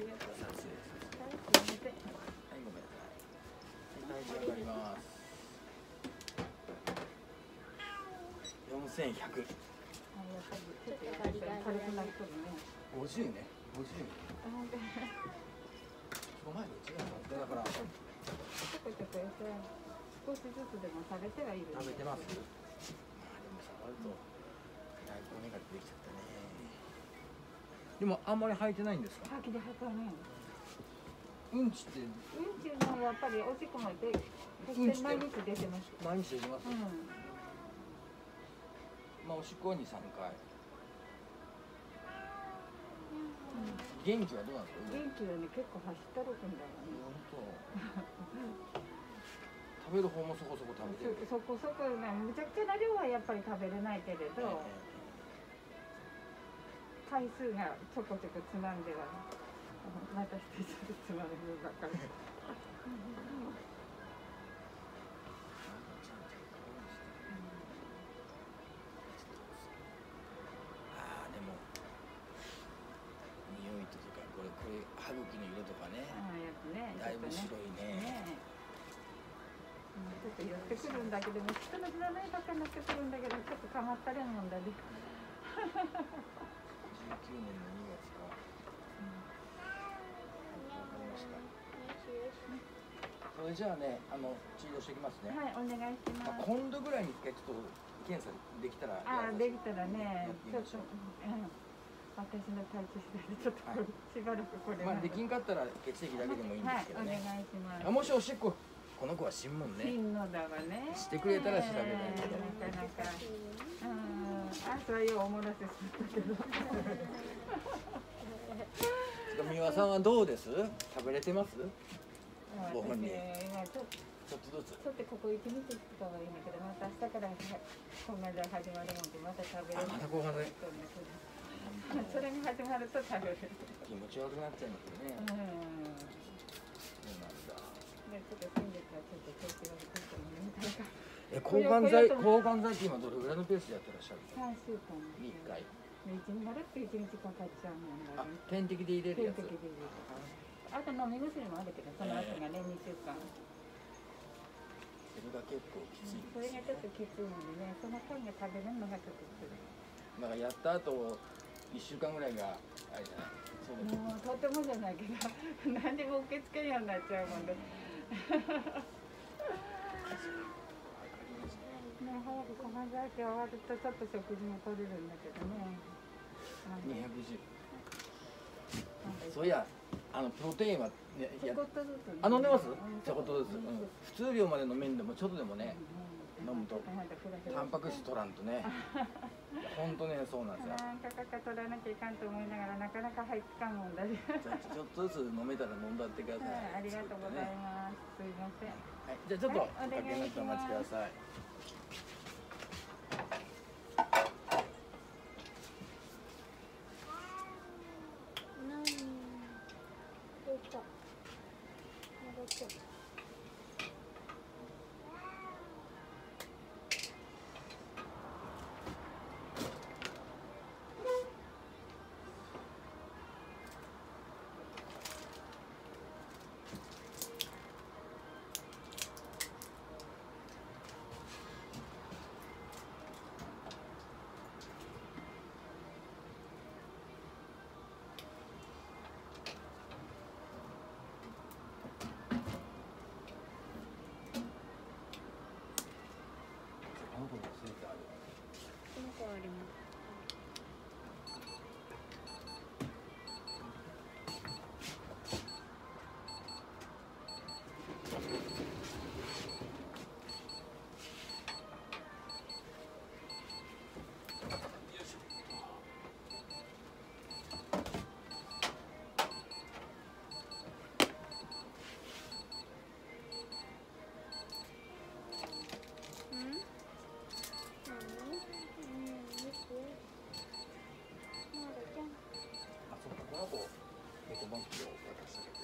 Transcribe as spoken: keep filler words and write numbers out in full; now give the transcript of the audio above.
りがとう。 撮影です。 はい、すいません。 はい、ごめんなさい。はい、体重上がります。四千百。 あ、やっぱりちょっと軽くなっとるね。 五十ね、五十。 あ、ほんと。 五枚で違うの。だから。 ちょこちょこやって少しずつでも食べてはいる。 食べてます。まあでも触るとだいぶ骨が出てきちゃったね。でもあんまり履いてないんですか？ 吐きで吐かない。 うんちって。 うんちのやっぱりおしっこまで毎日出てます。 毎日出てます。 うん。 まあおしっこは二三回。元気はどうなんですか？ 元気はね、結構走ったろくんだよね。 本当。食べる方もそこそこ食べてる。 そこそこね、むちゃくちゃな量はやっぱり食べれないけれど、回数がちょこちょこつまんでは、私と一緒につまむばっかり。 ああでも匂いとかこれこれ歯茎の色とかね。 ああやつね。 だいぶ白いね。 ちょっと寄ってくるんだけども、人の知らないばっかりになってくるんだけど、ちょっとかまったりもんだね。じゅうきゅうねんのにがつか。わかりました。それじゃあね、あの治療してきますね。 はい、お願いします。 今度ぐらいに一回ちょっと検査できたら。 ああ、できたらね、ちょっと、うん、私の体調次第でちょっとしばらくこれ。 まあできんかったら血液だけでもいいんですけどね。 はい、お願いします。 あ、もしおしっこ。この子は新聞ね。 新のだわね。 してくれたら調べたいけど。 なかなか。うん、あ、それをおもらせしまったけど。 美輪さんはどうです？食べれてます？ご本人。 今ちょっと。 ちょっとずつ。 ちょっとここ一日つかはいいんだけど、また明日からこんなで始まるもんで、また食べれる。 また後半で。 それが始まると食べれる。 気持ち悪くなっちゃいますよね。うん。そうなんだ。 ちょっと先月はちょっと調子が悪かったので、みたいな。 え、抗がん剤、抗がん剤って今どれぐらいのペースでやってらっしゃる？ 三週間に一回。 一日なるって一日かかっちゃうもんだね。 点滴で入れるやつ。 点滴で入れる。あと飲み薬もあるけど、その後がね、二週間。 それが結構きつい。 それがちょっときついのでね、その間が食べるのがちょっときつい。 なんかやった後一週間ぐらいがあれじゃない。 もうとてもじゃないけど、何でも受け付けるようになっちゃうもんで。ね、早く抗がん剤終わるとちょっと食事も取れるんだけどね。 にひゃくじゅう。そういや、あのプロテインはね、 ちょこっとずつ。 あ、飲んでます？ちょこっとずつ。普通量まで飲めんでもちょっとでもね、飲むとタンパク質取らんとね。本当ね、そうなんですよ。 なんかかか取らなきゃいかんと思いながらなかなか入ってかんもんだね。 ちょっとずつ飲めたら飲んだってください。 ありがとうございます。すいません。 はい、じゃあちょっとおかけになってお待ちください。 あります。 あ、そうか、この子エコバンクを渡したけど。